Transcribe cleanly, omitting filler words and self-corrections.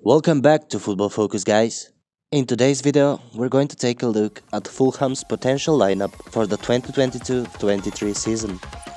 Welcome back to Football Focus, guys. In today's video, we're going to take a look at Fulham's potential lineup for the 2022-23 season.